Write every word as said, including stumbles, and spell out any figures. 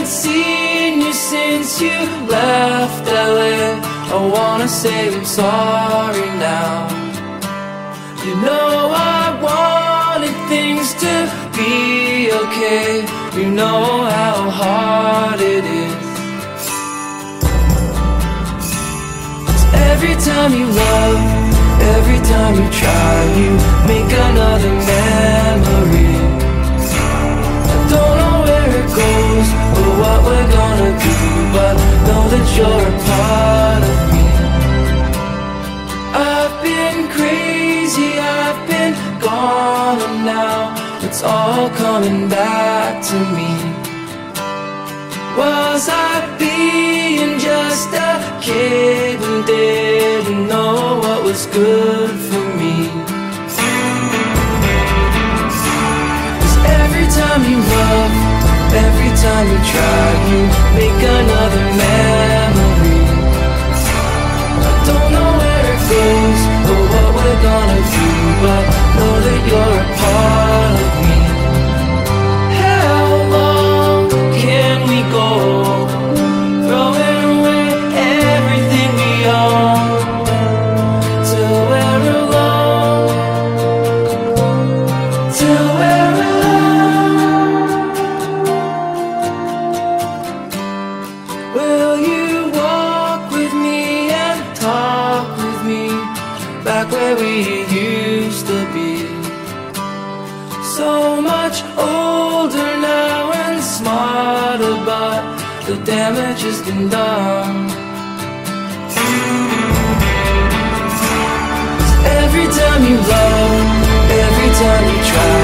haven't seen you since you left L A. I wanna say I'm sorry now. You know I wanted things to be okay. You know how hard it is. 'Cause every time you love, every time you try, you make another memory. I don't know where it goes or what we're gonna do, but know that you're a part of me. I've been crazy, I've been gone, and now it's all coming back to me. Was I being just a kid and didn't know what was good for me? 'Cause every time you love, every time you try, you make another memory. I don't know where it goes or what we're gonna do, but know that you're a part of me. How long can we go, throwing away everything we own, till we're alone, till we're alone? Will you walk with me and talk with me back where we used to be? So much older now and smarter, but the damage has been done. 'Cause every time you love, every time you try,